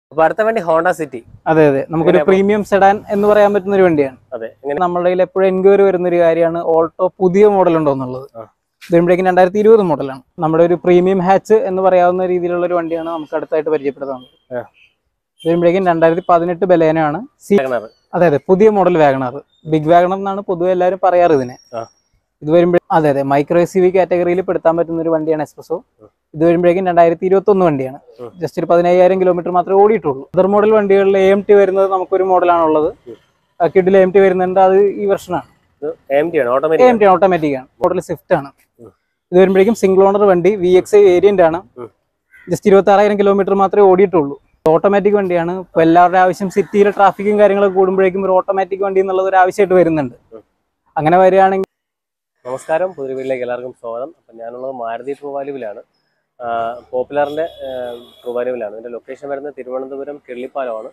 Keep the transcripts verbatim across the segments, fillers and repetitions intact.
അപ്പോൾ അടുത്ത വണ്ടി ഹോണ്ട സിറ്റി. അതെ അതെ നമുക്കൊരു പ്രീമിയം സെഡാൻ എന്ന് പറയാൻ പറ്റുന്ന ഒരു വണ്ടിയാണ്. അതെ, നമ്മുടെ കയ്യിൽ എപ്പോഴും എൻക്വയറി വരുന്ന ഒരു കാര്യമാണ് ഓൾട്ടോ പുതിയ മോഡൽ ഉണ്ടോ എന്നുള്ളത്. വരുമ്പോഴേക്കും രണ്ടായിരത്തി ഇരുപത് മോഡലാണ്. നമ്മുടെ ഒരു പ്രീമിയം ഹാച്ച് എന്ന് പറയാവുന്ന രീതിയിലുള്ള ഒരു വണ്ടിയാണ് നമുക്ക് അടുത്തായിട്ട് പരിചയപ്പെടുത്തുന്നത്. വരുമ്പോഴേക്കും രണ്ടായിരത്തി പതിനെട്ട് ബലേനയാണ്. അതെ അതെ പുതിയ മോഡൽ വാഗണർ, ബിഗ് വാഗണർ എന്നാണ് പൊതുവെ എല്ലാവരും പറയാറ് ഇതിനെ. ഇത് വരുമ്പോഴേ അതെ അതെ മൈക്രോ എസ് യു വി കാറ്റഗറിയിൽ പെടുത്താൻ പറ്റുന്ന ഒരു വണ്ടിയാണ് എക്സ്പ്രസോ. ഇത് വരുമ്പോഴേക്കും രണ്ടായിരത്തി ഇരുപത്തി ഒന്ന് വണ്ടിയാണ്. ജസ്റ്റ് ഒരു പതിനയ്യായിരം കിലോമീറ്റർ മാത്രമേ ഓടിയിട്ടുള്ളൂ. അതർ മോഡൽ വണ്ടികളിൽ എ എം ടി വരുന്നത് നമുക്കൊരു മോഡലാണുള്ളത്. കിഡിൽ എം ടി വരുന്നുണ്ട്, അത് ഈ വെർഷനാണ്. എം ടി ഓട്ടോമാറ്റിക് ആണ്, മോഡൽ സ്വിഫ്റ്റ് ആണ്. ഇത് വരുമ്പോഴേക്കും സിംഗിൾ ഓണർ വണ്ടി, വി എക്സ് ഐ വേരിയന്റ് ആണ്. ജസ്റ്റ് ഇരുപത്തി ആറായിരം കിലോമീറ്റർ മാത്രമേ ഓടിയിട്ടുള്ളൂ. ഓട്ടോമാറ്റിക് വണ്ടിയാണ്. ഇപ്പോൾ എല്ലാവരുടെ ആവശ്യം സിറ്റിയിലെ ട്രാഫിക്കും കാര്യങ്ങളൊക്കെ കൂടുമ്പോഴേക്കും ഒരു ഓട്ടോമാറ്റിക് വണ്ടി എന്നുള്ളത് ഒരു ആവശ്യമായിട്ട് വരുന്നുണ്ട്. അങ്ങനെ വരികയാണെങ്കിൽ നമസ്കാരം, പുതിയ വീട്ടിലേക്ക് എല്ലാവർക്കും സ്വാഗതം. അപ്പം ഞാനുള്ളത് മാരുതി ട്രൂ വാല്യൂവിലാണ്, പോപ്പുലറിൻ്റെ ട്രൂ വാല്യൂവിലാണ്. ഇതിൻ്റെ ലൊക്കേഷൻ വരുന്നത് തിരുവനന്തപുരം കിള്ളിപ്പാലമാണ്.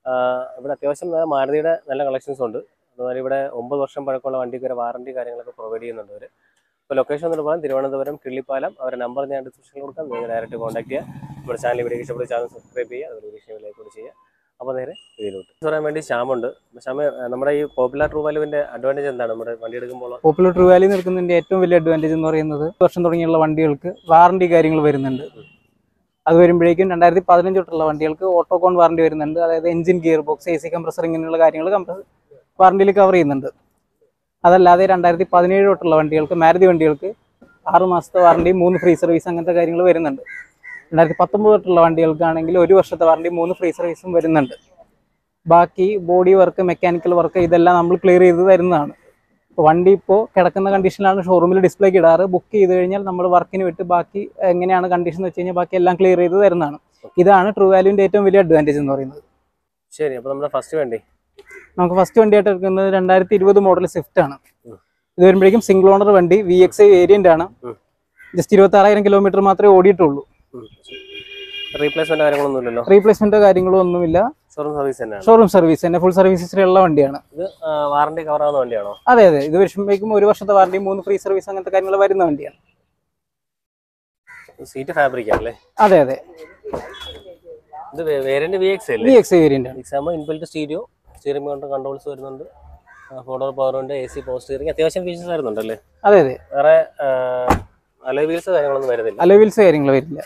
ഇവിടെ അത്യാവശ്യം മാരുതിയുടെ നല്ല കളക്ഷൻസ് ഉണ്ട്. അതുപോലെ ഇവിടെ ഒമ്പത് വർഷം പഴക്കമുള്ള വണ്ടിക്ക് വരെ വാറണ്ടി കാര്യങ്ങളൊക്കെ പ്രൊവൈഡ് ചെയ്യുന്നുണ്ട് അവർ. ഇപ്പോൾ ലൊക്കേഷൻ എന്ന് പറഞ്ഞാൽ തിരുവനന്തപുരം കിള്ളിപ്പാലം. അവരുടെ നമ്പർ ഞാൻ ഡിസ്ക്രിപ്ഷനിൽ കൊടുക്കാം, നിങ്ങൾ ഡയറക്റ്റ് കോൺടാക്ട് ചെയ്യുക. നമ്മുടെ ചാനൽ വീഡിയോ ഇഷ്ടപ്പെട്ട ചാനൽ സബ്സ്ക്രൈബ് ചെയ്യുക, അതുപോലെ വീഡിയോ ലൈക്ക് കൂടി ചെയ്യുക. അപ്പോൾ നേരെ ഇതിലോട്ട് പറയാൻ വേണ്ടി ശ്യാമുണ്ട്. ശ്യാമ, നമ്മുടെ ഈ പോപ്പുലർ ട്രൂ വാല്യൂവിൻ്റെ അഡ്വാൻറ്റേജ് എന്താണ് നമ്മുടെ വണ്ടി എടുക്കുമ്പോൾ? പോപ്പുലർ ട്രൂ വാല്യൂ നിൽക്കുന്നതിൻ്റെ ഏറ്റവും വലിയ അഡ്വാൻറ്റേജ് എന്ന് പറയുന്നത് വർഷം തുടങ്ങിയുള്ള വണ്ടികൾക്ക് വാറണ്ടി കാര്യങ്ങൾ വരുന്നുണ്ട്. അത് വരുമ്പോഴേക്കും രണ്ടായിരത്തി പതിനഞ്ച് തൊട്ടുള്ള വണ്ടികൾക്ക് ഓട്ടോകോൺ വാറണ്ടി വരുന്നുണ്ട്. അതായത് engine, gear box, A C compressor ഇങ്ങനെയുള്ള കാര്യങ്ങൾ കംപ്രസ് വാറണ്ടിയിൽ കവർ ചെയ്യുന്നുണ്ട്. അതല്ലാതെ രണ്ടായിരത്തി പതിനേഴ് തൊട്ടുള്ള വണ്ടികൾക്ക്, മാരുതി വണ്ടികൾക്ക് ആറ് മാസത്തെ വാറണ്ടി, മൂന്ന് ഫ്രീ സർവീസ് അങ്ങനത്തെ കാര്യങ്ങൾ വരുന്നുണ്ട്. രണ്ടായിരത്തി പത്തൊമ്പത് തൊട്ടുള്ള വണ്ടികൾക്കാണെങ്കിൽ ഒരു വർഷത്തെ വാറണ്ടി, മൂന്ന് ഫ്രീ സർവീസും വരുന്നുണ്ട്. ബാക്കി ബോഡി വർക്ക്, മെക്കാനിക്കൽ വർക്ക് ഇതെല്ലാം നമ്മൾ ക്ലിയർ ചെയ്ത് തരുന്നതാണ്. ഇപ്പോൾ വണ്ടി ഇപ്പോൾ കിടക്കുന്ന കണ്ടീഷനിലാണ് ഷോറൂമിൽ ഡിസ്പ്ലേക്ക് ഇടാറ്. ബുക്ക് ചെയ്ത് കഴിഞ്ഞാൽ നമ്മൾ വർക്കിന് വിട്ട് ബാക്കി എങ്ങനെയാണ് കണ്ടീഷൻ എന്ന് വെച്ച് കഴിഞ്ഞാൽ ബാക്കി എല്ലാം ക്ലിയർ ചെയ്ത് തരുന്നതാണ്. ഇതാണ് ട്രൂ വാല്യൂവിൻ്റെ ഏറ്റവും വലിയ അഡ്വാൻറ്റേജ് എന്ന് പറയുന്നത്. ശരി, അപ്പോൾ നമ്മുടെ ഫസ്റ്റ് വണ്ടി നമുക്ക് ഫസ്റ്റ് വണ്ടിയായിട്ട് എടുക്കുന്നത് രണ്ടായിരത്തി ഇരുപത് മോഡൽ സ്വിഫ്റ്റ് ആണ്. ഇത് വരുമ്പോഴേക്കും സിംഗിൾ ഓണർ വണ്ടി, വി എക്സ് ഐ വേരിയന്റ് ആണ്. ജസ്റ്റ് ഇരുപത്തി ആറായിരം കിലോമീറ്റർ മാത്രമേ ഓടിയിട്ടുള്ളൂ. റീപ്ലേസ്മെന്റ് കാര്യങ്ങളൊന്നുമില്ലല്ലോ? റീപ്ലേസ്മെന്റ് കാര്യങ്ങളോ ഒന്നുമില്ല. ഷോറൂം സർവീസ് തന്നെ ഷോറൂം സർവീസ് തന്നെ ഫുൾ സർവീസിലുള്ള വണ്ടിയാണ്. ഇത് വാറണ്ടി കവർ ആവുന്ന വണ്ടിയാണോ? അതെ അതെ, ഇത് വരുമ്പോഴേക്കും ഒരു വർഷത്തെ വാറണ്ടി, മൂന്ന് ഫ്രീ സർവീസ് അങ്ങനത്തെ കാര്യങ്ങൾ വരുന്ന വണ്ടിയാണ്. സീറ്റ് ഫാബ്രിക് ആണല്ലേ? അതെ അതെ. ഇത് variant V X V X I variant ആണ്. എക്സാമ്പോ ഇൻബിൽറ്റ് സ്റ്റീരിയോ, സ്റ്റിയറിംഗ് കൺട്രോൾസ് വരുന്നുണ്ട്, ഫോർഡോർ പവർ ഉണ്ട്, എ സി പവർ സ്റ്റിയറിംഗ്, അത്യാവശ്യം ഫീച്ചേഴ്സ് വരുന്നുണ്ടല്ലേ? അതെ അതെ. വേറെ അലോയ് വീൽസ് കാര്യങ്ങളൊന്നും വരുന്നില്ല? അലോയ് വീൽസ് കാര്യങ്ങൾ വരില്ല.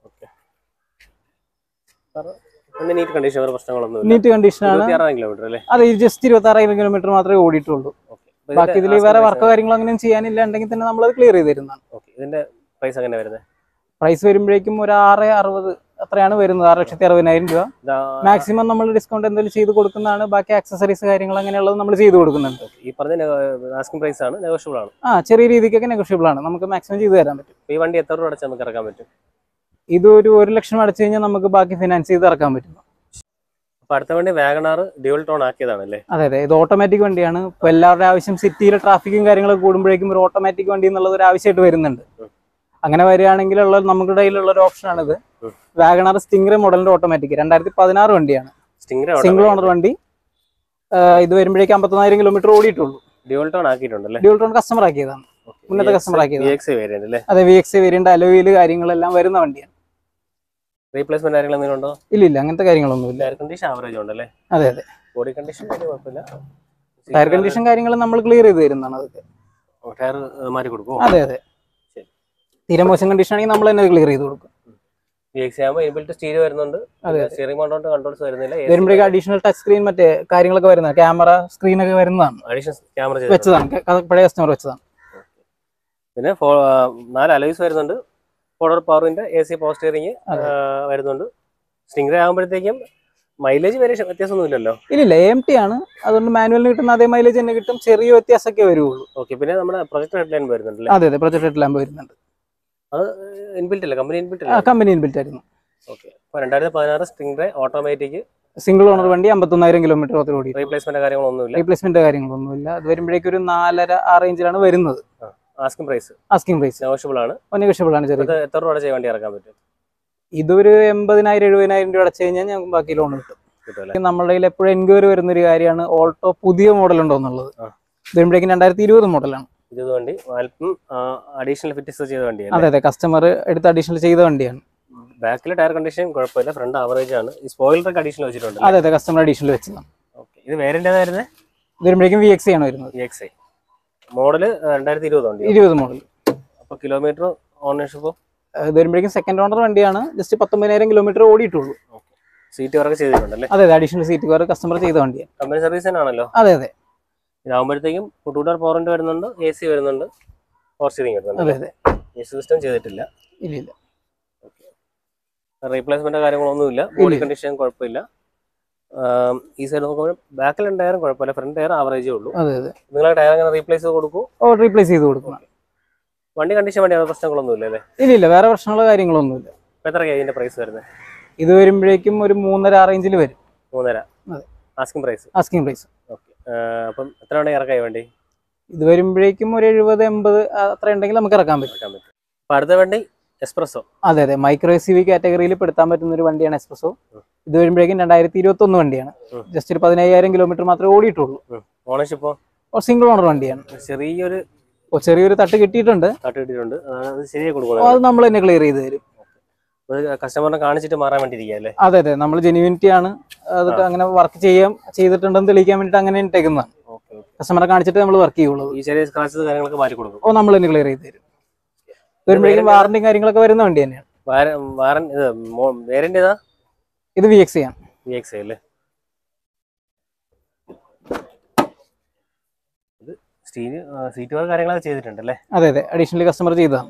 നീറ്റ് കണ്ടീഷൻ, വേറെ പ്രശ്നങ്ങളൊന്നും? നീറ്റ് കണ്ടീഷൻ ആണ്. കിലോമീറ്റർ അല്ലേ? അതെ, ജസ്റ്റ് ഇരുപത്തി ആറായിരം കിലോമീറ്റർ മാത്രമേ ഓടിയിട്ടുള്ളൂ. ബാക്കി ഇതിൽ വേറെ വർക്കോ കാര്യങ്ങളോ അങ്ങനെ ചെയ്യാനില്ല. ഉണ്ടെങ്കിൽ തന്നെ നമ്മൾ അത് ക്ലിയർ ചെയ്ത് തരുന്നതാണ്. ഇതിന്റെ പ്രൈസ് എങ്ങനെ വരുന്നത്? പ്രൈസ് വരുമ്പോഴേക്കും ഒരു ആറ് അറുപത് അത്രയാണ് വരുന്നത്. ആറ് ലക്ഷത്തി അറുപതിനായിരം രൂപ. മാക്സിമം നമ്മൾ ഡിസ്കൗണ്ട് എന്തെങ്കിലും ചെയ്ത് കൊടുക്കുന്നതാണ്. ബാക്കി ആക്സസറീസ് കാര്യങ്ങൾ അങ്ങനെയുള്ളത് നമ്മൾ ചെയ്ത് കൊടുക്കുന്നുണ്ട്. ഈ പറഞ്ഞ ആസ്കിംഗ് പ്രൈസ് ആണ്, നെഗോഷ്യബിൾ ആണ്? ആ, ചെറിയ രീതിക്കൊക്കെ നെഗോഷ്യബിൾ ആണ്. നമുക്ക് മാക്സിമം ചെയ്ത് തരാൻ പറ്റും. ഈ വണ്ടി എത്ര രൂപ അടച്ചാൽ നമുക്ക് ഇറക്കാൻ പറ്റും? ഇതൊരു ഒരു ലക്ഷം അടച്ചു കഴിഞ്ഞാൽ നമുക്ക് ബാക്കി ഫിനാൻസ് ചെയ്ത് ഇറക്കാൻ പറ്റും. അപ്പൊ അടുത്ത വണ്ടി വാഗണാർ ഡ്യുവൽ ടോൺ ആക്കിയതാണല്ലേ? അതെ അതെ, ഇത് ഓട്ടോമാറ്റിക് വണ്ടിയാണ്. ഇപ്പൊ എല്ലാവരുടെ ആവശ്യം സിറ്റിയിലെ ട്രാഫിക്കും കാര്യങ്ങളൊക്കെ കൂടുമ്പോഴേക്കും ഒരു ഓട്ടോമാറ്റിക് വണ്ടി എന്നുള്ളത് ഒരു ആവശ്യമായിട്ട് വരുന്നുണ്ട്. അങ്ങനെ വരികയാണെങ്കിൽ ഉള്ള നമ്മുടെ കയ്യിലുള്ള ഒരു ഓപ്ഷനാണിത്. വാഗണാർ സ്റ്റിംഗ്റേ മോഡലിന്റെ ഓട്ടോമാറ്റിക് രണ്ടായിരത്തി പതിനാറ് വണ്ടിയാണ്. സിംഗിൾ ഓണർ വണ്ടി. ഇത് വരുമ്പോഴേക്കും അമ്പത്തൊന്നായിരം കിലോമീറ്റർ ഓടിയിട്ടുള്ളൂ. ഡ്യുവൽ ടോൺ ആക്കിയിട്ടുണ്ട്? ഡ്യുവൽ ടോൺ കസ്റ്റമർ ആക്കിയതാണ്, മുന്നത്തെ കസ്റ്റമർ ആക്കിയത്. അതെ, വി എക്സ് വേരിയന്റ്, അലോയിൽ കാര്യങ്ങളെല്ലാം വരുന്ന വണ്ടിയാണ്. റീപ്ലേസ്മെന്റ് കാര്യങ്ങൾ എന്തെങ്കിലും ഉണ്ടോ? ഇല്ല ഇല്ല, അങ്ങനത്തെ കാര്യങ്ങളൊന്നുമില്ല. ടയർ കണ്ടീഷൻ ആവറേജ് ഉണ്ടല്ലേ? അതെ അതെ. ബോഡി കണ്ടീഷൻ കുഴപ്പമില്ല. ടയർ കണ്ടീഷൻ കാര്യങ്ങൾ നമ്മൾ ക്ലിയർ ചെയ്ത് തരുന്നതാണ്. അതൊക്കെ ടയർ മാറ്റി കൊടുക്കും? അതെ അതെ. തീരെ മോശം കണ്ടീഷൻ ആണെങ്കിൽ നമ്മൾ തന്നെ ക്ലിയർ ചെയ്ത് കൊടുക്കും. സ്റ്റീരിയോ വരുന്നുണ്ട്, സ്റ്റിയറിംഗ് മൗണ്ട് കൺട്രോൾസ് വരുന്നില്ല. വരുമ്പോഴേക്കും അഡീഷണൽ ടച്ച് സ്ക്രീൻ മറ്റേ കാര്യങ്ങളൊക്കെ വരുന്നത്, ക്യാമറ സ്ക്രീൻ ഒക്കെ വരുന്നതാണ്. അഡീഷണൽ ക്യാമറ വെച്ചതാണ്, പഴയ കസ്റ്റമർ വെച്ചതാണ്. പിന്നെ നാല് അലോയ്സ് വരുന്നുണ്ട്, ഫോർഡോർ പവറിന്റെ, എ സി പവർ സ്റ്റിയറിംഗ് വരുന്നുണ്ട്. സ്റ്റിംഗ്റേ ആകുമ്പോഴത്തേക്കും മൈലേജ് വരെ വ്യത്യാസമൊന്നുമില്ലല്ലോ? ഇല്ല, എം ടി ആണ്, അതുകൊണ്ട് മാനുവലിന് കിട്ടുന്ന അതേ മൈലേജ് തന്നെ കിട്ടും. ചെറിയ വ്യത്യാസമൊക്കെ വരുള്ളൂ. ഓക്കെ. പിന്നെ നമ്മുടെ പ്രൊജക്ടർ ഹെഡ് ലാമ്പ് വരുന്നുണ്ട്? അതെ അതെ, പ്രൊജക്ടർ ഹെഡ് ലാമ്പ് വരുന്നുണ്ട്. അത് ഇൻബിൽറ്റ് അല്ല, കമ്പനി ഇൻബിൽറ്റ് അല്ല? കമ്പനി ഇൻബിൽറ്റ് ആയിരുന്നു. ഓക്കെ. അപ്പോൾ രണ്ടായിരത്തി പതിനാറ് സ്റ്റിംഗ്റേ ഓട്ടോമാറ്റിക്, സിംഗിൾ ഓണർ വണ്ടി, അമ്പത്തൊന്നായിരം കിലോമീറ്റർ ഓടി. റീപ്ലേസ്മെന്റ് കാര്യങ്ങളൊന്നുമില്ല? റീപ്ലേസ്മെന്റ് കാര്യങ്ങളൊന്നുമില്ല. അത് വരുമ്പോഴേക്കും ഒരു നാലര ആ റേഞ്ചിലാണ് വരുന്നത്. Asking price? Asking price negotiable ആണ്. നെഗോഷ്യബിൾ ആണ്. ചെറിയ എത്ര രൂപ ചെയ്യാൻ വണ്ടി ഇറക്കാൻ പറ്റും? ഇതൊരു എൺപതിനായിരം എഴുപതിനായിരം രൂപ അടച്ചു കഴിഞ്ഞാൽ ഞങ്ങൾക്ക് ബാക്കി ലോൺ കിട്ടും. നമ്മുടെ കയ്യിൽ എപ്പോഴും എൻക്വയറി വരുന്ന ഒരു കാര്യമാണ് ഓൾട്ടോ പുതിയ മോഡൽ ഉണ്ടോ എന്നുള്ളത്. വരുമ്പോഴേക്കും രണ്ടായിരത്തി ഇരുപത് മോഡലാണ്. ഇരുപത് വണ്ടി അഡീഷണൽ ഫിറ്റിംഗ്സ് ചെയ്ത വണ്ടിയാണ്? അതെ അതെ, കസ്റ്റമർ എടുത്ത് അഡീഷണൽ ചെയ്ത വണ്ടിയാണ്. ബാക്കിലെ ടയർ കണ്ടീഷൻ കുഴപ്പമില്ല, ഫ്രണ്ട് ആവറേജ് ആണ്. ഈ സ്പോയിലർ അഡീഷണൽ വെച്ചിട്ടുണ്ട്. അതെ അതെ, കസ്റ്റമർ അഡീഷണൽ വെച്ചതാണ്. ഓക്കെ, ഇത് വേരിയന്റ് ഏതായിരുന്നു? ഇത് വരുമ്പോഴേക്കും വി എക്സ് ആണ് വരുന്നത്. വി എക്സ് ഐ മോഡല് രണ്ടായിരത്തി ഇരുപത് ഉണ്ട്. ഇരുപത് മോഡൽ. അപ്പോൾ കിലോമീറ്റർ ഓണർഷിപ്പ് ഇത് വരുമ്പോഴേക്കും സെക്കൻഡ് ഓണർ വണ്ടിയാണ്. ജസ്റ്റ് പത്തൊമ്പതിനായിരം കിലോമീറ്റർ ഓടിയിട്ടുള്ളൂ. സീറ്റ് വർക്ക് ചെയ്തിട്ടുണ്ടല്ലേ? അതെ അതെ, അഡീഷണൽ സീറ്റ് കവർ കസ്റ്റമർ ചെയ്ത വണ്ടിയാണ്. കമ്പനി സർവീസ് ആണല്ലോ? അതെ അതെ. ഇതാകുമ്പോഴത്തേക്കും ടൂ ഡോർ പവർ വിൻഡോ വരുന്നുണ്ട്, എ സി വരുന്നുണ്ട്, പവർ സ്റ്റിയറിംഗ് വരുന്നുണ്ട്. അതെ അതെ. എ സി സിസ്റ്റം ചെയ്തിട്ടില്ല. ഇല്ല ഇല്ല. റീപ്ലേസ്മെന്റ് കാര്യങ്ങളൊന്നുമില്ല. ബോഡി കണ്ടീഷൻ കുഴപ്പമില്ല. ഈ സൈഡ് നോക്കുമ്പോൾ ബാക്കിൽ ടയറും കുഴപ്പമില്ല, ഫ്രണ്ട് ടയർ ആവറേജേ ഉള്ളൂ. അതെ അതെ. നിങ്ങൾ ടയർ അങ്ങനെ റീപ്ലേസ് ചെയ്ത് കൊടുക്കൂ? ഓ, റീപ്ലേസ് ചെയ്ത് കൊടുക്കണം. വണ്ടി കണ്ടീഷൻ വേണ്ടി പ്രശ്നങ്ങളൊന്നും ഇല്ല അല്ലേ? ഇല്ല ഇല്ല, വേറെ പ്രശ്നങ്ങളോ കാര്യങ്ങളൊന്നുമില്ല. എത്രയാണ് ഇതിന്റെ പ്രൈസ് വരുന്നത്? ഇത് വരുമ്പോഴേക്കും ഒരു മൂന്നര ആ റേഞ്ചിൽ വരും. മൂന്നര അതെ, asking price. Asking price. Okay, അപ്പം എത്ര വേണേ ഇറക്കായി വണ്ടി? ഇത് വരുമ്പോഴേക്കും ഒരു എഴുപത് എൺപത് അത്ര ഉണ്ടെങ്കിൽ നമുക്ക് ഇറക്കാൻ പറ്റും. അപ്പൊ അടുത്ത വണ്ടി എക്സ്പ്രസോ. അതെ അതെ, മൈക്രോ എസ് യു വി കാറ്റഗറിയിൽ പെടുത്താൻ പറ്റുന്ന ഒരു വണ്ടിയാണ് എക്സ്പ്രസോ. ഇത് വരുമ്പോഴേക്കും രണ്ടായിരത്തി ഇരുപത്തി ഒന്ന് വണ്ടിയാണ്. ജസ്റ്റ് ഒരു പതിനയ്യായിരം കിലോമീറ്റർ മാത്രമേ ഓടിയിട്ടുള്ളൂ. ഓണർഷിപ്പോ? സിംഗിൾ ഓണർ വണ്ടിയാണ്. ചെറിയൊരു ചെറിയൊരു തട്ട് കിട്ടിയിട്ടുണ്ട്. തട്ട് കിട്ടിയിട്ടുണ്ട്, അത് ശരിയായി കൊടുക്കണം. അത് നമ്മൾ തന്നെ ക്ലിയർ ചെയ്ത് തരും. കസ്റ്റമറിനെ കാണിച്ചിട്ട് മാറാൻ വേണ്ടിയിരിക്കുക. അതെ അതെ, നമ്മൾ ജെന്യൂനിറ്റി ആണ്, അത് അങ്ങനെ വർക്ക് ചെയ്യാൻ ചെയ്തിട്ടുണ്ടെന്ന് തെളിയിക്കാൻ വേണ്ടിട്ട് അങ്ങനെ ഇട്ടേക്കുന്നതാണ്. കസ്റ്റമറെ കാണിച്ചിട്ട് നമ്മൾ വർക്ക് ചെയ്യുള്ളൂ. ഈ ചെറിയ സ്ക്രാച്ചസ് കാര്യങ്ങളൊക്കെ മാറ്റി കൊടുക്കും. ഓ, നമ്മൾ തന്നെ ക്ലിയർ ചെയ്ത് തരും. വരുമ്പോഴേക്കും വാറന്റിയും കാര്യങ്ങളൊക്കെ വരുന്ന വണ്ടി തന്നെയാണ്. വേരിയന്റ് ഏതാ? ഇത് വി എക്സ് ആണ്. വി എക്സ് അല്ലേ? ഇത് സ്റ്റീല് സീറ്റ് വർക്ക് കാര്യങ്ങളൊക്കെ ചെയ്തിട്ടുണ്ടല്ലേ? അതെ അതെ, അഡീഷണലി കസ്റ്റമർ ചെയ്തതാണ്.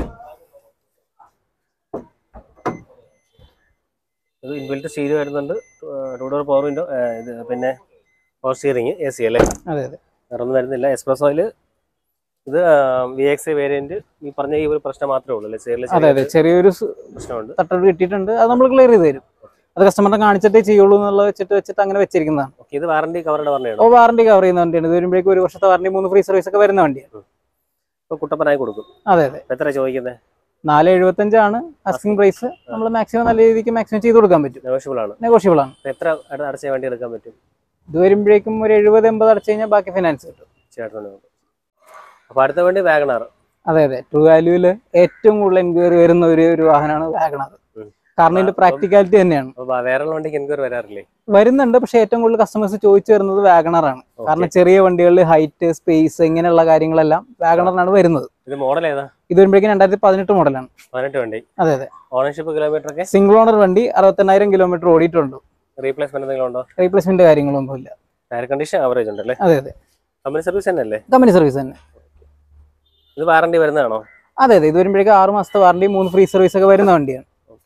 ഇത് ഇൻബിൽറ്റ് സ്റ്റീൽ വരുന്നുണ്ട്, ടൂ ഡോർ പവർ വിൻഡോ, ഇത് പിന്നെ പവർ സ്റ്റിയറിംഗ്, എ സി അല്ലേ? അതെ അതെ. വേറെ ഒന്നും വരുന്നില്ല. എക്സ്പ്രസോയിൽ ഇത് വി എക്സ് വേരിയന്റ് ഈ പറഞ്ഞ ഈ ഒരു പ്രശ്നം മാത്രമേ ഉള്ളൂ അല്ലേ? അതെ അതെ, ചെറിയൊരു പ്രശ്നമുണ്ട്, തട്ടോട് കിട്ടിയിട്ടുണ്ട്. അത് നമ്മൾ ക്ലിയർ ചെയ്ത് തരും. അത് കസ്റ്റമറിനെ കാണിച്ചിട്ടേ ചെയ്യുള്ളൂ എന്നുള്ളത് വെച്ചിട്ട് വെച്ചിട്ട് അങ്ങനെ വെച്ചിരിക്കുന്നതാണ്. ഇത് വാറന്റി കവറുടെ പറഞ്ഞാണ്? ഓ, വാറന്റി കവർ ചെയ്യുന്ന വണ്ടിയാണ്. ഇത് വരുമ്പോഴേക്കും ഒരു വർഷത്തെ വാറന്റി, മൂന്ന് ഫ്രീ സർവീസ് ഒക്കെ വരുന്ന വണ്ടിയാണ്. ഇപ്പൊ കുട്ടപ്പനായി കൊടുക്കും. അതെ അതെ. എത്ര ചോദിക്കുന്നത്? നാല് എഴുപത്തഞ്ചാണ് ആസ്കിംഗ് പ്രൈസ്. നമ്മൾ മാക്സിമം നല്ല രീതിക്ക് മാക്സിമം ചെയ്ത് കൊടുക്കാൻ പറ്റും. നെഗോഷ്യബിൾ ആണ്. നെഗോഷ്യബിൾ ആണ്. എത്ര അടച്ച വണ്ടി എടുക്കാൻ പറ്റും? ഇത് വരുമ്പോഴേക്കും ഒരു എഴുപത് എൺപത് അടച്ചു കഴിഞ്ഞാൽ ബാക്കി ഫിനാൻസ് കിട്ടും. ചേട്ടൻ. അപ്പൊ അടുത്ത വണ്ടി വാഗണാർ. അതെ അതെ, ട്രൂ വാല്യൂല് ഏറ്റവും കൂടുതൽ എൻക്വയറി വരുന്ന ഒരു ഒരു വാഹനമാണ് വാഗണാർ. കാരണം ഇതിന്റെ പ്രാക്ടിക്കാലിറ്റി തന്നെയാണ്. വേറെ വണ്ടിക്ക് എൻക്വയറി വരാറില്ലേ? വരുന്നുണ്ട്, പക്ഷെ ഏറ്റവും കൂടുതൽ കസ്റ്റമേഴ്സ് ചോദിച്ചു വരുന്നത് വാഗണർ ആണ്. കാരണം ചെറിയ വണ്ടികളിൽ ഹൈറ്റ്, സ്പേസ് ഇങ്ങനെയുള്ള കാര്യങ്ങളെല്ലാം വാഗണറിനാണ് വരുന്നത്. ഇത് മോഡൽ ഏതാ? ഇത് വരുമ്പോഴേക്കും രണ്ടായിരത്തി പതിനെട്ട് മോഡലാണ്. പതിനെട്ട് വണ്ടി. അതെ അതെ. ഓണർഷിപ്പ് കിലോമീറ്റർ ഒക്കെ? സിംഗിൾ ഓണർ വണ്ടി, അറുപത്തെണ്ണായിരം കിലോമീറ്റർ ഓടിയിട്ടുണ്ട്. റീപ്ലേസ്മെന്റ് എന്തെങ്കിലും ഉണ്ടോ? റീപ്ലേസ്മെന്റ് കാര്യങ്ങളൊന്നും ഇല്ല. ടയർ കണ്ടീഷൻ ആവറേജ് ഉണ്ടല്ലേ? അതെ അതെ. കമ്പനി സർവീസ് തന്നെ അല്ലേ? കമ്പനി സർവീസ് തന്നെ. ഇത് വാറന്റി വരുന്നതാണോ? അതെ അതെ, ഇത് വരുമ്പോഴേക്കും ആറ് മാസത്തെ വാറന്റി, മൂന്ന് ഫ്രീ സർവീസ് ഒക്കെ വരുന്ന വണ്ടിയാണ്.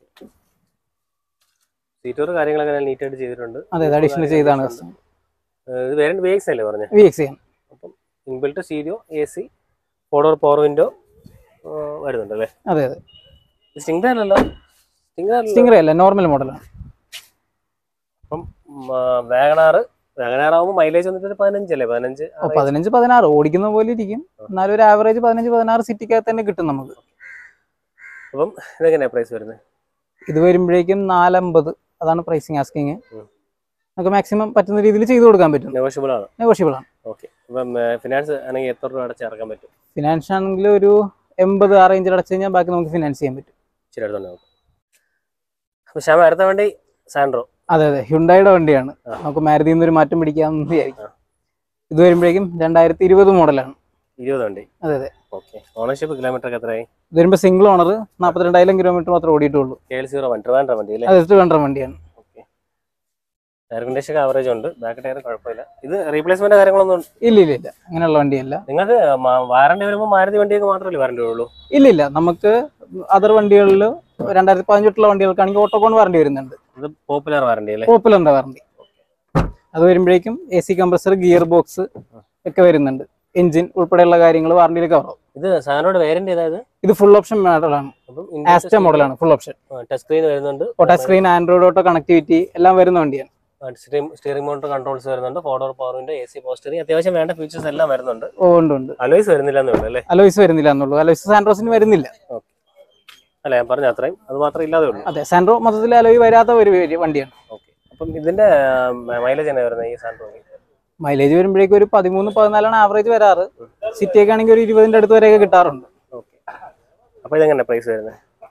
സീറ്റോർ കാര്യങ്ങളൊക്കെ നീറ്റ് ആയിട്ട് ചെയ്തിട്ടുണ്ട്. അതെ, അഡീഷണൽ ചെയ്താണ്. ഇത് വേരിയന്റ് വി എക്സ് അല്ലേ പറഞ്ഞത്? വി എക്സ് ആണ്. അപ്പം inbuilt stereo, A C, four door power window വരുന്നുണ്ട് അല്ലേ? അതെ അതെ. സ്റ്റിംഗർ അല്ലല്ലോ? സ്റ്റിംഗർ അല്ല, നോർമൽ മോഡലാണ്. അപ്പം വാഗണാർ വാഗണാർ ആവുമ്പോൾ മൈലേജ് വന്നിട്ട് പതിനഞ്ചല്ലേ? പതിനഞ്ച് പതിനഞ്ച് പതിനാറ് ഓടിക്കുന്ന പോലെ ഇരിക്കും. എന്നാലും ഒരു ആവറേജ് പതിനഞ്ച് പതിനാറ് സിറ്റിക്കകത്ത് തന്നെ കിട്ടും നമുക്ക്. അപ്പം ഇതെങ്ങനെയാ പ്രൈസ് വരുന്നത്? ഇത് വരുമ്പോഴേക്കും നാലമ്പത് അതാണ് പ്രൈസിങ് ആസ്കിങ്. നമുക്ക് മാക്സിമം പറ്റുന്ന രീതിയിൽ ചെയ്തു കൊടുക്കാൻ പറ്റും. നെഗോഷ്യബിൾ ആണ്. നെഗോഷ്യബിൾ ആണ്. ഓക്കെ. അപ്പം ഫിനാൻസ് ആണെങ്കിൽ എത്ര രൂപ അടച്ച് ഇറക്കാൻ പറ്റും? ഫിനാൻസ് ആണെങ്കിൽ ഒരു എൺപത് ആ റേഞ്ചിൽ അടച്ചു കഴിഞ്ഞാൽ ബാക്കി നമുക്ക് ഫിനാൻസ് ചെയ്യാൻ പറ്റും. ശരി, അടുത്തുണ്ട്. അപ്പം ശ്യാമ, അടുത്ത വണ്ടി സാൻഡ്രോ. അതെ അതെ, ഹ്യുണ്ടായിയുടെ വണ്ടിയാണ്. നമുക്ക് മാരുതിയിൽ നിന്ന് ഒരു മാറ്റം പിടിക്കാമെന്ന് വിചാരിക്കും. ഇത് വരുമ്പോഴേക്കും രണ്ടായിരത്തി ഇരുപത് മോഡലാണ്. ഇരുപത് വണ്ടി. അതെ അതെ. ഓക്കെ. ഓണർഷിപ്പ് കിലോമീറ്റർ ഒക്കെ എത്രയായി? ഇത് വരുമ്പോൾ സിംഗിൾ ഓണർ, നാൽപ്പത്തിരണ്ടായിരം കിലോമീറ്റർ മാത്രമേ ഓടിയിട്ടുള്ളൂ. സീറോ വൺ ട്രിവാൻഡ്രം വണ്ടി അല്ലേ? അതെ, ട്രിവാൻഡ്രം വണ്ടിയാണ്. ഓക്കെ. ടയർ കണ്ടീഷൻ ആവറേജ് ഉണ്ട്, ബാക്ക് ടയർ കുഴപ്പമില്ല. ഇത് റീപ്ലേസ്മെന്റ് കാര്യങ്ങളൊന്നും ഇല്ല ഇല്ല ഇല്ല, അങ്ങനെയുള്ള വണ്ടിയല്ല. നിങ്ങൾക്ക് വാറന്റി വരുമ്പോൾ മാരുതി വണ്ടിയൊക്കെ മാത്രമല്ലേ വാറന്റി ഉള്ളൂ? ഇല്ല ഇല്ല, നമുക്ക് അതർ വണ്ടികളിൽ രണ്ടായിരത്തി പതിനെട്ടുള്ള വണ്ടികൾക്കാണെങ്കിൽ ഓട്ടോകോൺ വാറന്റി വരുന്നുണ്ട്. ഇത് പോപ്പുലർ വാറന്റി അല്ലേ? പോപ്പുലറിന്റെ വാറന്റി. അത് വരുമ്പോഴേക്കും A C compressor, gear box ഒക്കെ വരുന്നുണ്ട്. എഞ്ചിൻ ഉൾപ്പെടെയുള്ള കാര്യങ്ങൾ വാറന്റിയിൽ കവർ ആവും. ഇത് സാധനോട് വേരിയന്റ് ഏതായത്? ഇത് ഫുൾ ഓപ്ഷൻ മോഡലാണ്. ആസ്റ്റ മോഡലാണ്, ഫുൾ ഓപ്ഷൻ. ടച്ച് സ്ക്രീൻ വരുന്നുണ്ട്. Touch screen, Android auto connectivity എല്ലാം വരുന്ന വണ്ടിയാണ്. സ്റ്റിയറിംഗ് മോട്ടർ കൺട്രോൾസ് വരുന്നുണ്ട്, four door power window, A C പോസ്റ്ററിംഗ്, അത്യാവശ്യം വേണ്ട ഫീച്ചേഴ്സ് എല്ലാം വരുന്നുണ്ട്. ഓ ഉണ്ട് ഉണ്ട്. അലോയ്സ് വരുന്നില്ല എന്നുള്ളൂ അല്ലേ? അലോയ്സ് വരുന്നില്ല എന്നുള്ളൂ. അലോയ്സ് സാൻഡ്രോസിന് വരുന്നില്ല. അല്ല, ഞാൻ പറഞ്ഞ അത്രയും അത് മാത്രം ഇല്ലാതെ ഉള്ളൂ. അതെ, സാൻഡ്രോ മൊത്തത്തിൽ അലോയ് വരാത്ത ഒരു വണ്ടിയാണ്. ഓക്കെ. അപ്പം ഇതിന്റെ മൈലേജ് തന്നെ വരുന്നത് ഈ സാൻഡ്രോ? മൈലേജ് വരുമ്പോഴേക്കും ഒരു പതിമൂന്ന് പതിനാലാണ് ആവറേജ് വരാറ്. സിറ്റിയൊക്കെ ആണെങ്കിൽ ഒരു ഇരുപതിന്റെ അടുത്ത് വരെയൊക്കെ കിട്ടാറുണ്ട്. ഓക്കെ. അപ്പൊ ഇതെങ്ങനെ പ്രൈസ് വരുന്നത്?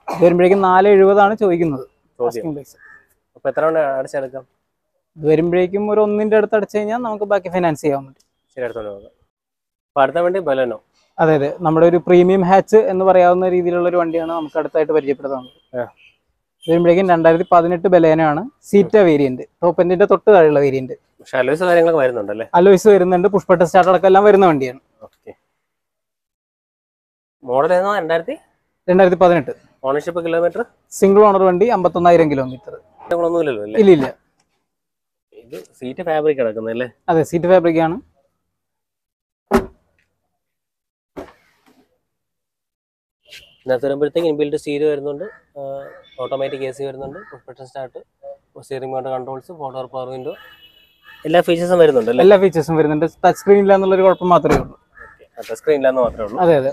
ഇത് വരുമ്പോഴേക്കും നാല് എഴുപതാണ് ചോദിക്കുന്നത്. അപ്പോൾ എത്ര കൊണ്ട് അടച്ചെടുക്കാം? ഇത് വരുമ്പോഴേക്കും ഒരു ഒന്നിന്റെ അടുത്ത് അടച്ചു കഴിഞ്ഞാൽ നമുക്ക് ബാക്കി ഫൈനാൻസ് ചെയ്യാൻ പറ്റും. ശരി, അടുത്തോണ്ട് നോക്കാം. അപ്പോൾ അടുത്ത വണ്ടി ബലെനോ. അതെ അതെ, നമ്മുടെ ഒരു പ്രീമിയം ഹാച്ച് എന്ന് പറയാവുന്ന രീതിയിലുള്ള ഒരു വണ്ടിയാണ് നമുക്ക് അടുത്തായിട്ട് പരിചയപ്പെടുത്തുന്നത്. ഇത് വരുമ്പോഴേക്കും രണ്ടായിരത്തി പതിനെട്ട് ബലേനോ ആണ്. സീറ്റ വേരിയന്റ്, ടോപ്പ് എൻഡിന്റെ തൊട്ട് താഴെയുള്ള വേരിയന്റ്. പക്ഷേ അലോയ്സ് കാര്യങ്ങളൊക്കെ വരുന്നുണ്ടല്ലേ? അലോയ്സ് വരുന്നുണ്ട്, പുഷ്പട്ട സ്റ്റാർട്ട് അടക്കം എല്ലാം വരുന്ന വണ്ടിയാണ്. ഓക്കെ. മോഡൽ ഏതാ? രണ്ടായിരത്തി രണ്ടായിരത്തി പതിനെട്ട്. Ownership kilometre? സിംഗിൾ ഓണർ വണ്ടി, അമ്പത്തൊന്നായിരം കിലോമീറ്റർ. ഒന്നുമില്ലല്ലോ അല്ലേ? ഇല്ല ഇല്ല. ഇത് സീറ്റ് ഫാബ്രിക് കിടക്കുന്നല്ലേ? അതെ, സീറ്റ് ഫാബ്രിക് ആണ്. ഇതിനകത്ത് വരുമ്പോഴത്തേക്ക് ഇൻബിൽറ്റ് സ്റ്റീരിയോ വരുന്നുണ്ട്, ഓട്ടോമാറ്റിക് എ സി വരുന്നുണ്ട്, push start, steering motor controls, photo power window, എല്ലാ ഫീച്ചേഴ്സും വരുന്നുണ്ട്. എല്ലാ ഫീച്ചേഴ്സും വരുന്നുണ്ട്. ടച്ച് സ്ക്രീൻ ഇല്ല എന്നുള്ളൊരു കുഴപ്പം മാത്രമേ ഉള്ളൂ. ടച്ച് സ്ക്രീൻ ഇല്ലാന്ന് മാത്രമേ ഉള്ളൂ. അതെ അതെ.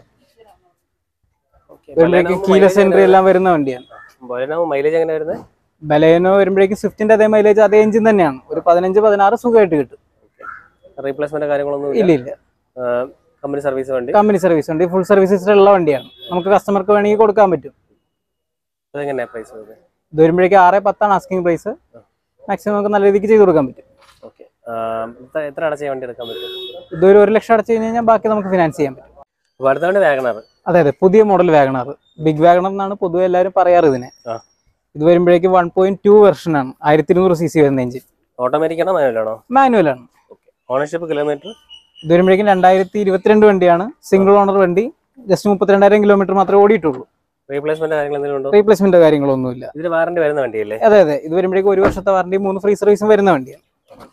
കീലെസ് എൻട്രി എല്ലാം വരുന്ന വണ്ടിയാണ്. ബലെനോ മൈലേജ് എങ്ങനെ വരുന്നത്? ബലേനോ വരുമ്പോഴേക്കും സ്വിഫ്റ്റിന്റെ അതേ മൈലേജ്, അതേ എഞ്ചിൻ തന്നെയാണ്. ഒരു പതിനഞ്ച് പതിനാറ് സുഖമായിട്ട് കിട്ടും. റീപ്ലേസ്മെന്റ് കാര്യങ്ങളൊന്നും ഇല്ല ഇല്ല. കമ്പനി സർവീസ് വണ്ടി? കമ്പനി സർവീസ് വണ്ടി, ഫുൾ സർവീസ് ഉള്ള വണ്ടിയാണ്. നമുക്ക് കസ്റ്റമർക്ക് വേണമെങ്കിൽ കൊടുക്കാൻ പറ്റും. അതെങ്ങനെയാ പ്രൈസ്? ഇത് വരുമ്പോഴേക്കും ആറ് പത്താണ് ആസ്കിംഗ് പ്രൈസ്. മാക്സിമം നമുക്ക് നല്ല രീതിക്ക് ചെയ്ത് കൊടുക്കാൻ പറ്റും. ഓക്കെ. എത്ര അടച്ച വണ്ടി എടുക്കാൻ പറ്റും? ഇതൊരു ഒരു ലക്ഷം അടച്ചു കഴിഞ്ഞാൽ ബാക്കി നമുക്ക് ഫിനാൻസ് ചെയ്യാൻ പറ്റും. അടുത്ത വണ്ടി വാഗണർ. അതെ അതെ, പുതിയ മോഡൽ വാഗണർ. ബിഗ് വാഗണർ എന്നാണ് പൊതുവെ എല്ലാവരും പറയാറ് ഇതിനെ. ഇത് വരുമ്പോഴേക്കും വൺ പോയിന്റ് ടു വെർഷൻ ആണ്, ആയിരത്തി ഇരുന്നൂറ് സി സി വരുന്ന എഞ്ചിൻ. ഓട്ടോമാറ്റിക് ആണോ മാനുവൽ ആണോ? മാനുവൽ ആണ്. Ownership kilometre? ഇത് വരുമ്പോഴേക്കും രണ്ടായിരത്തി ഇരുപത്തിരണ്ട് വണ്ടിയാണ്. സിംഗിൾ ഓണർ വണ്ടി. ജസ്റ്റ് മുപ്പത്തിരണ്ടായിരം കിലോമീറ്റർ മാത്രമേ ഓടിയിട്ടുള്ളൂ. റീപ്ലേസ്മെന്റ് കാര്യങ്ങൾ റീപ്ലേസ്മെന്റ് കാര്യങ്ങളൊന്നുമില്ല. ഇതിന് വാറന്റി വരുന്ന വണ്ടിയല്ലേ? അതെ അതെ, ഇത് വരുമ്പോഴേക്കും ഒരു വർഷത്തെ വാറന്റി, മൂന്ന് ഫ്രീ സർവീസും വരുന്ന വണ്ടിയാണ്.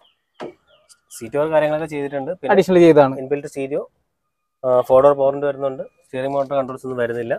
സീറ്റ് വർക്ക് കാര്യങ്ങളൊക്കെ ചെയ്തിട്ടുണ്ട്, അഡീഷണൽ ചെയ്താണ്. Inbuilt stereo, four door power window വരുന്നുണ്ട്, സ്റ്റിയറിംഗ് മോട്ടർ കൺട്രോൾസ് ഒന്നും വരുന്നില്ല.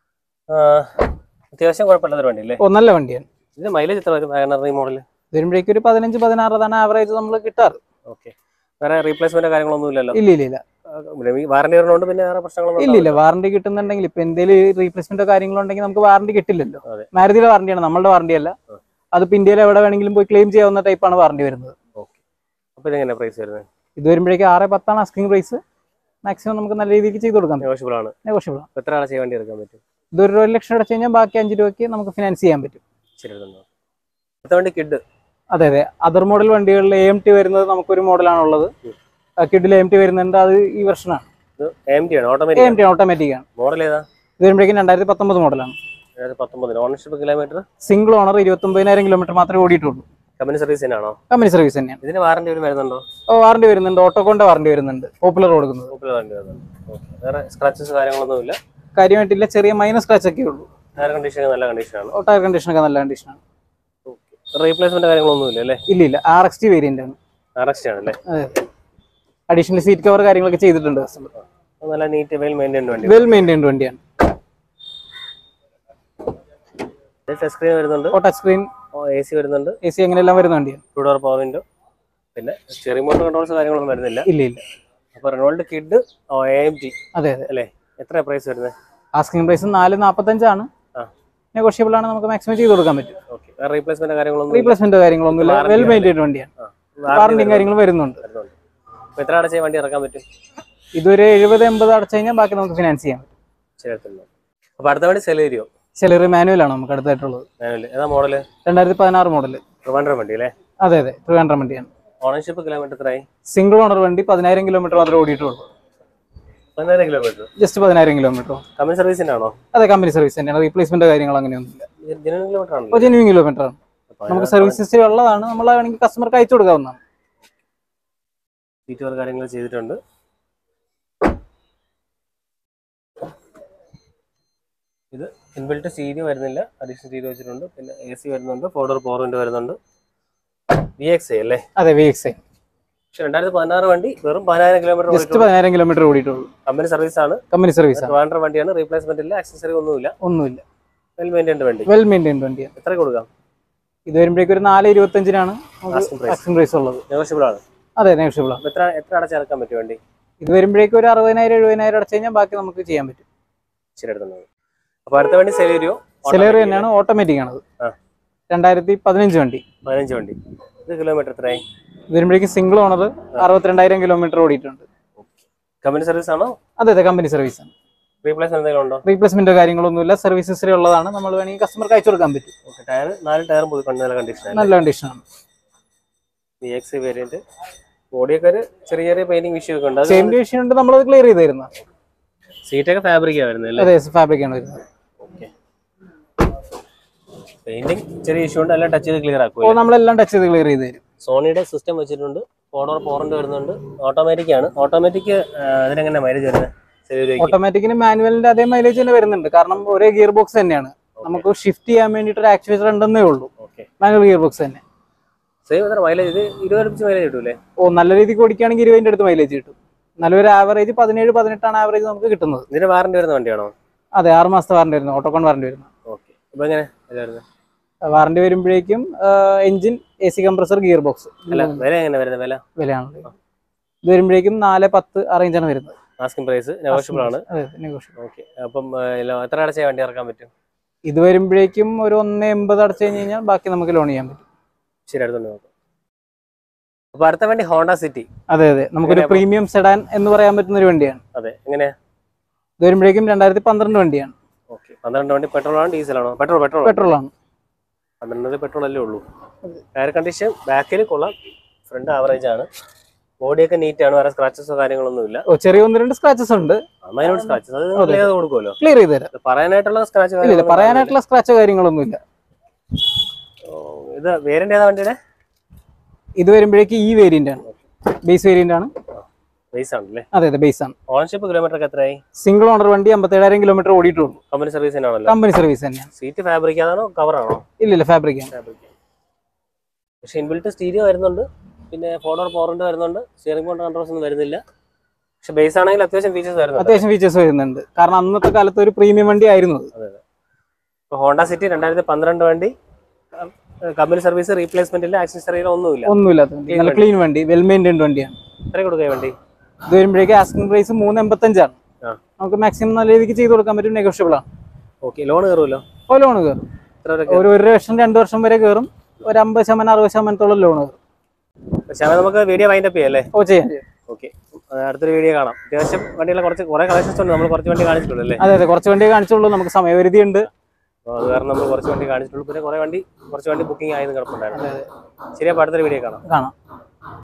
അത്യാവശ്യം കുഴപ്പമില്ലാത്ത വണ്ടി അല്ലേ? ഓ, നല്ല വണ്ടിയാണ്. ഇതിന്റെ മൈലേജ് എത്ര വരും വാഗണർ ഈ മോഡൽ? വരുമ്പോഴേക്കും ഒരു പതിനഞ്ച് പതിനാറാണ് ആവറേജ് നമ്മൾ കിട്ടാറ്. ഓക്കെ. വേറെ റീപ്ലേസ്മെന്റ് കാര്യങ്ങളൊന്നും ഇല്ലല്ലോ? ഇല്ല ഇല്ല ഇല്ല. വാറന്റി വരുന്നതുകൊണ്ട് പിന്നെ വേറെ പ്രശ്നങ്ങളൊന്നും ഇല്ല ഇല്ല. വാറന്റി കിട്ടുന്നുണ്ടെങ്കിൽ ഇപ്പൊ എന്തെങ്കിലും റീപ്ലേസ്മെന്റോ കാര്യങ്ങളോ ഉണ്ടെങ്കിൽ നമുക്ക് വാറന്റി കിട്ടില്ലല്ലോ. മാരുതിയുടെ വാറന്റിയാണ്, നമ്മളുടെ വാറന്റി അല്ല. അതിപ്പോ ഇന്ത്യയിൽ എവിടെ വേണമെങ്കിലും പോയി ക്ലെയിം ചെയ്യാവുന്ന ടൈപ്പാണ് വാറന്റി വരുന്നത്. അപ്പൊ ഇതെങ്ങനെ പ്രൈസ് വരുന്നത്? ഇത് വരുമ്പോഴേക്കും ആറ് പത്താണ് ആസ്കിംഗ് പ്രൈസ്. മാക്സിമം നമുക്ക് നല്ല രീതിക്ക് ചെയ്ത് കൊടുക്കാം. നെഗോഷ്യബിൾ ആണ്. നെഗോഷ്യബിൾ ആണ്. എത്ര ആളെ ചെയ്യാൻ വേണ്ടി എടുക്കാൻ പറ്റും? ഇതൊരു ഒരു ലക്ഷം അടച്ചു കഴിഞ്ഞാൽ ബാക്കി അഞ്ച് രൂപയ്ക്ക് നമുക്ക് ഫിനാൻസ് ചെയ്യാൻ പറ്റും. ശരി. അടുത്ത വണ്ടി കിഡ്. അതെ അതെ, അതർ മോഡൽ വണ്ടികളിൽ എ എം ടി വരുന്നത് നമുക്കൊരു മോഡലാണുള്ളത്. കിഡിൽ എം ടി വരുന്നുണ്ട്, അത് ഈ വെർഷനാണ്. ഓട്ടോമാറ്റിക് ആണ്. മോഡൽ ഏതാ? ഇത് വരുമ്പോഴേക്കും രണ്ടായിരത്തി പത്തൊമ്പത് മോഡലാണ്. Ownership kilometre? സിംഗിൾ ഓണർ, ഇരുപത്തി ഒമ്പതിനായിരം കിലോമീറ്റർ മാത്രമേ ഓടിയിട്ടുള്ളൂ. കമ്പനി സർവീസ് തന്നെയാണോ? കമ്പനി സർവീസ് തന്നെയാണ്. ഇതിന് വാറന്റി വരുന്നുണ്ടോ? ഓ, വാറന്റി വരുന്നുണ്ട്. ഓട്ടോകോന്റെ വാറന്റി വരുന്നുണ്ട്. പോപ്പുലർ കൊടുക്കുന്നത്. പോപ്പുലർ വാറന്റി വരുന്നുണ്ട്. വേറെ സ്ക്രാച്ചസ് കാര്യങ്ങളൊന്നും ഇല്ല? കാര്യമായിട്ടില്ല, ചെറിയ മൈനസ് സ്ക്രാച്ച് ഒക്കെ ഉള്ളൂ. ടയർ കണ്ടീഷൻ നല്ല കണ്ടീഷനാണ്. ടയർ കണ്ടീഷൻ ഒക്കെ നല്ല കണ്ടീഷനാണ്. റീപ്ലേസ്മെന്റ് കാര്യങ്ങളൊന്നും ഇല്ല അല്ലേ? ഇല്ല ഇല്ല. ആർ എക്സ് ടി വേരിയന്റ് ആണ്. ആർ എക്സ് ടി ആണല്ലേ? അതെ. അഡീഷണൽ സീറ്റ് കവർ കാര്യങ്ങളൊക്കെ ചെയ്തിട്ടുണ്ട്. നല്ല നീറ്റ് വെൽ മെയിൻറ്റൈൻഡ് വണ്ടി. വെൽ മെയിൻറ്റൈൻഡ് വണ്ടിയാണ്. ടച്ച് സ്ക്രീൻ വരുന്നുണ്ട്. ടച്ച് സ്ക്രീൻ, എ സി വരുന്നുണ്ട്. എ സി അങ്ങനെയെല്ലാം വരുന്ന വണ്ടിയാണ്. ടു ഡോർ പവർ വിൻഡോ, പിന്നെ സ്റ്റിയറിംഗ് മോട്ടർ കൺട്രോൾസ് കാര്യങ്ങളൊന്നും വരുന്നില്ല. ഇല്ല ഇല്ല. അപ്പൊ Renault Kwid A M G. അതെ അതെ അല്ലേ? എത്ര പ്രൈസ് വരുന്നത്? ആസ്കിംഗ് പ്രൈസ് നാല് നാൽപ്പത്തഞ്ചാണ്. നെഗോഷ്യബിൾ ആണ്, നമുക്ക് മാക്സിമം ചെയ്ത് കൊടുക്കാൻ പറ്റും. റീപ്ലേസ്മെന്റ് കാര്യങ്ങളൊന്നും റീപ്ലേസ്മെന്റ് കാര്യങ്ങളൊന്നുമില്ല. വെൽ മെയിൻറ്റൈൻഡ് വണ്ടിയാണ്. വാറന്റിയും കാര്യങ്ങളും വരുന്നുണ്ട്. എത്ര അടച്ച വണ്ടി ഇറക്കാൻ പറ്റും? ഇതൊരു എഴുപത് എൺപത് അടച്ചു കഴിഞ്ഞാൽ ബാക്കി നമുക്ക് ഫിനാൻസ് ചെയ്യാൻ പറ്റും. അപ്പൊ അടുത്ത വണ്ടി സെലേരിയോ. സെലറി മാനുവൽ ആണ് നമുക്ക് അടുത്തായിട്ടുള്ളത്. ഏതാ മോഡല്? രണ്ടായിരത്തി പതിനാറ് മോഡല്. ട്രിവാൻഡ്രം വണ്ടി അല്ലേ? അതെ അതെ, ട്രിവാൻഡ്രം വണ്ടിയാണ്. ഓണർഷിപ്പ് കിലോമീറ്റർ എത്രയായി? സിംഗിൾ ഓണർ വണ്ടി, പതിനായിരം കിലോമീറ്റർ മാത്രമേ ഓടിയിട്ടുള്ളൂ. പതിനായിരം കിലോമീറ്റർ? ജസ്റ്റ് പതിനായിരം കിലോമീറ്റർ. കമ്പനി സർവീസിന്റെ ആണോ? അതെ, കമ്പനി സർവീസ് തന്നെയാണ്. റീപ്ലേസ്മെന്റ് കാര്യങ്ങൾ അങ്ങനെയൊന്നുമില്ല. ജെന്യൂൻ കിലോമീറ്റർ ആണ്. നമുക്ക് സർവീസ് ഹിസ്റ്ററി ഉള്ളതാണ്. നമ്മൾ വേണമെങ്കിൽ കസ്റ്റമർക്ക് അയച്ചു കൊടുക്കാവുന്നതാണ്. സീറ്റ് വർക്ക് കാര്യങ്ങൾ ചെയ്തിട്ടുണ്ട്. ഇത് ഇൻബിൽറ്റ് സ്റ്റീരിയോ വരുന്നില്ല, അഡീഷണൽ സ്റ്റീരിയോ വെച്ചിട്ടുണ്ട്. പിന്നെ എ സി വരുന്നുണ്ട്, ഫോർ ഡോർ പവർ വിൻഡോ വരുന്നുണ്ട്. വി എക്സ് ഐ അല്ലേ? അതെ, വി എക്സ് ഐ. പക്ഷെ രണ്ടായിരത്തി പതിനാറ് വണ്ടി, വെറും പതിനായിരം കിലോമീറ്റർ. ജസ്റ്റ് പതിനായിരം കിലോമീറ്റർ ഓടിയിട്ടുള്ളൂ. കമ്പനി സർവീസ് ആണ്. കമ്പനി സർവീസ് ആണ്. ട്രിവാൻഡ്രം വണ്ടിയാണ്. റീപ്ലേസ്മെന്റ് ഇല്ല, ആക്സസറി ഒന്നുമില്ല. ഒന്നുമില്ല. വെൽ മെയിൻറ്റൈൻഡ് വണ്ടി. വെൽ മെയിൻറ്റൈൻഡ് വണ്ടിയാണ്. എത്ര കൊടുക്കാം? ഇത് വരുമ്പോഴേക്കും ഒരു നാല് ഇരുപത്തഞ്ചിനാണ് ആസ്കിംഗ് പ്രൈസ് ഉള്ളത്. നെഗോഷ്യബിൾ ആണ്. അതെ, നെഗോഷ്യബിൾ ആണ്. എത്ര എത്ര അടച്ചിറക്കാൻ പറ്റും വണ്ടി? ഇത് വരുമ്പോഴേക്കും ഒരു അറുപതിനായിരം എഴുപതിനായിരം അടച്ചു കഴിഞ്ഞാൽ ബാക്കി നമുക്ക് ചെയ്യാൻ പറ്റും. ശരി, എടുത്തുള്ളത്. അപ്പൊ അടുത്ത വണ്ടി സെലേരിയോ. സെലേറിയോ തന്നെയാണ്, ഓട്ടോമാറ്റിക് ആണത്. രണ്ടായിരത്തി പതിനഞ്ച് വണ്ടി. പതിനഞ്ച് വണ്ടി. ഇത് കിലോമീറ്റർ എത്രയായി? ഇത് വരുമ്പോഴേക്കും സിംഗിൾ ഓണർ, അറുപത്തിരണ്ടായിരം കിലോമീറ്റർ ഓടിയിട്ടുണ്ട്. കമ്പനി സർവീസ് ആണോ? അതെ അതെ, കമ്പനി സർവീസ് ആണ്. റീപ്ലേസ് എന്തെങ്കിലും ഉണ്ടോ? റീപ്ലേസ്മെന്റോ കാര്യങ്ങളൊന്നുമില്ല, സർവീസ് ഹിസ്റ്ററി ഉള്ളതാണ്. നമ്മൾ വേണമെങ്കിൽ കസ്റ്റമർക്ക് അയച്ചു കൊടുക്കാൻ പറ്റും. ഓക്കെ, ടയർ നാല് ടയറും പുതിയ നല്ല കണ്ടീഷൻ നല്ല കണ്ടീഷനാണ്. V X variant. ബോഡിയൊക്കെ ഒരു ചെറിയ ചെറിയ പെയിന്റിംഗ് വിഷയം ഒക്കെ ഉണ്ട്. ചെയിൻ വിഷയം ഉണ്ട്, നമ്മളത് ക്ലിയർ ചെയ്ത് തരുന്നത്. സീറ്റൊക്കെ ഫാബ്രിക്കാ വരുന്നത്? അതെ, ഫാബ്രിക് ആണ് വരുന്നത്. ഓക്കെ, പെയിന്റിംഗ് ചെറിയ ഇഷ്യൂ ഉണ്ട്, എല്ലാം ടച്ച് ചെയ്ത് ക്ലിയർ ആക്കും. ഓ, നമ്മളെല്ലാം ടച്ച് ചെയ്ത് ക്ലിയർ ചെയ്ത് തരും. സോണിയുടെ സിസ്റ്റം വെച്ചിട്ടുണ്ട്. ഫോർ ഡോർ ഫോറിന്റെ വരുന്നുണ്ട്. ഓട്ടോമാറ്റിക് ആണ്. ഓട്ടോമാറ്റിക് അതിനെങ്ങനെ മൈലേജ് വരുന്നത്? ഓട്ടോമാറ്റിക്കിന് മാനുവലിന്റെ അതേ മൈലേജ് തന്നെ വരുന്നുണ്ട്. കാരണം ഒരേ ഗിയർ ബോക്സ് തന്നെയാണ്. നമുക്ക് ഷിഫ്റ്റ് ചെയ്യാൻ വേണ്ടിയിട്ട് ഒരു ആക്ച്വേറ്റർ ഉണ്ടെന്നേ ഉള്ളൂ. മാനുവൽ ഗിയർ ബോക്സ് തന്നെ. മൈലേജ് ഇത് ഇരുപത് മൈലേജ് കിട്ടൂലേ? ഓ, നല്ല രീതിക്ക് ഓടിക്കുകയാണെങ്കിൽ ഇരുപതിന്റെ അടുത്ത് മൈലേജ് കിട്ടും. നല്ലൊരു ആവറേജ് പതിനേഴ് പതിനെട്ടാണ് ആവറേജ് നമുക്ക് കിട്ടുന്നത്. ഇതിന് വാറന്റി വരുന്ന വണ്ടിയാണോ? അതെ, ആറ് മാസത്തെ വാറന്റി വരുന്നത്, ഓട്ടോകോൺ വാറന്റി വരുന്നത്. ഓക്കെ, അപ്പൊ എങ്ങനെ വാറന്റി വരുമ്പോഴേക്കും engine, A C compressor, gear box. വില എങ്ങനെ വരുന്നത്? വില വിലയാണ് ഇത് വരുമ്പോഴേക്കും നാല് പത്ത് ആ റേഞ്ചാണ് വരുന്നത്. ആസ്കിംഗ് പ്രൈസ് നെഗോഷ്യബിൾ ആണ്. ഓക്കെ, അപ്പം എത്ര അടച്ചാൽ വണ്ടി ഇറക്കാൻ പറ്റും? ഇത് വരുമ്പോഴേക്കും ഒരു ഒന്ന് എൺപത് അടച്ചു കഴിഞ്ഞ് കഴിഞ്ഞാൽ ബാക്കി നമുക്ക് ലോൺ ചെയ്യാൻ പറ്റും. ശരി, അടുത്തുണ്ട് നോക്കാം. അപ്പൊ അടുത്ത വണ്ടി ഹോണ്ട സിറ്റി. അതെ അതെ, നമുക്കൊരു പ്രീമിയം സെഡാൻ എന്ന് പറയാൻ പറ്റുന്ന ഒരു വണ്ടിയാണ്. അതെ, എങ്ങനെയാ? ഇത് വരുമ്പോഴേക്കും രണ്ടായിരത്തി പന്ത്രണ്ട് വണ്ടിയാണ്. ഓക്കെ, പന്ത്രണ്ട് വണ്ടി പെട്രോൾ ആണോ ഡീസലാണോ? പെട്രോൾ പെട്രോൾ പെട്രോൾ ആണ്. പന്ത്രണ്ട് പെട്രോൾ അല്ലേ ഉള്ളൂ. ടയർ കണ്ടീഷൻ ബാക്കിൽ കൊള്ളാം, ഫ്രണ്ട് ആവറേജ് ആണ്. ബോഡിയൊക്കെ നീറ്റ് ആണ്, വേറെ സ്ക്രാച്ചസോ കാര്യങ്ങളൊന്നും ഇല്ല. ഓ, ചെറിയ ഒന്ന് രണ്ട് സ്ക്രാച്ചസ് ഉണ്ട്. മൈനോട് സ്ക്രാച്ചസ് അത് കൊടുക്കുമല്ലോ, ക്ലിയർ ചെയ്ത് തരാം. പറയാനായിട്ടുള്ള സ്ക്രാച്ച് ഇല്ല, പറയാനായിട്ടുള്ള സ്ക്രാച്ചോ കാര്യങ്ങളൊന്നും ഇല്ല. ഇത് വേരിയന്റ് ഏതാ വണ്ടിയുടെ? ഇത് വരുമ്പോഴേക്ക് ഈ വേരിയന്റ് ആണ്, ബേസ് വേരിയന്റ് ആണ്. ബേസ് ആണല്ലേ? അതെ അതെ, ബേസ് ആണ്. ഓൺഷിപ്പ് കിലോമീറ്റർ എത്രയായി? സിംഗിൾ ഓണർ വണ്ടി അമ്പത്തേഴായിരം കിലോമീറ്റർ ഓടിയിട്ടുള്ളൂ. കമ്പനി സർവീസ് തന്നെയാണല്ലോ? കമ്പനി സർവീസ് തന്നെയാണ്. സീറ്റ് ഫാബ്രിക് ആണോ കവർ ആണോ? ഇല്ല ഇല്ല, ഫാബ്രിക് ആണ്. പക്ഷെ ഇൻബിൽറ്റ് സ്റ്റീരിയോ വരുന്നുണ്ട്, പിന്നെ ഫോർ ഡോർ ഫോറിന്റെ വരുന്നുണ്ട്. സ്റ്റിയറിംഗ് കോൺട്രോൾ കൺട്രോൾസ് ഒന്നും വരുന്നില്ല. പക്ഷെ ബേസ് ആണെങ്കിൽ അത്യാവശ്യം ഫീച്ചേഴ്സ് വരുന്നുണ്ട്. അത്യാവശ്യം ഫീച്ചേഴ്സ് വരുന്നുണ്ട്, കാരണം അന്നത്തെ കാലത്ത് ഒരു പ്രീമിയം വണ്ടി ആയിരുന്നു. അതെ അതെ. ഇപ്പോൾ ഹോണ്ട സിറ്റി രണ്ടായിരത്തി പന്ത്രണ്ട് വണ്ടി, കമ്പനി സർവീസ്, റീപ്ലേസ്മെന്റ് ഇല്ല, ആക്സസറിയിലോ ഒന്നുമില്ല. ഒന്നുമില്ലാത്ത വണ്ടി, നല്ല ക്ലീൻ വണ്ടി, വെൽ മെയിൻറ്റൈൻഡ് വണ്ടിയാണ്. എത്ര കൊടുക്കുക വണ്ടി? ഇത് വരുമ്പോഴേക്ക് ആസ്കിംഗ് പ്രൈസ് മൂന്ന് എൺപത്തഞ്ചാണ്. നമുക്ക് മാക്സിമം നല്ല രീതിക്ക് ചെയ്ത് കൊടുക്കാൻ പറ്റും, നെഗോഷ്യബിൾ ആണ്. ഓക്കെ, ലോൺ കയറുമല്ലോ? ഓ, ലോൺ കയറും. ഒരു ഒരു വർഷം രണ്ട് വർഷം വരെ കയറും. ഒരു അമ്പത് ശതമാനം അറുപത് ശതമാനത്തോളം ലോൺ കയറും. പക്ഷേ നമുക്ക് വീഡിയോ വൈൻഡപ്പ് ചെയ്യാല്ലേ? ഓ, ചെയ്യാം. ഓക്കെ, അടുത്തൊരു വീഡിയോ കാണാം. അത്യാവശ്യം വണ്ടികളെ കുറച്ച് കുറെ കളക്ഷൻസ് ഉണ്ട്, നമ്മൾ കുറച്ച് വണ്ടി കാണിച്ചിട്ടുള്ളൂ അല്ലേ? അതെ അതെ, കുറച്ച് വണ്ടി കാണിച്ചുള്ളൂ, നമുക്ക് സമയപരിധി ഉണ്ട്. അപ്പോൾ അത് കാരണം നമ്മൾ കുറച്ച് വണ്ടി കാണിച്ചിട്ടുള്ളൂ. പിന്നെ കുറേ വണ്ടി കുറച്ച് വണ്ടി ബുക്കിംഗ് ആയെന്ന് കിടപ്പുണ്ടായിരുന്നു. ശരി, അപ്പോൾ അടുത്തൊരു വീഡിയോ കാണാം. കാണാം.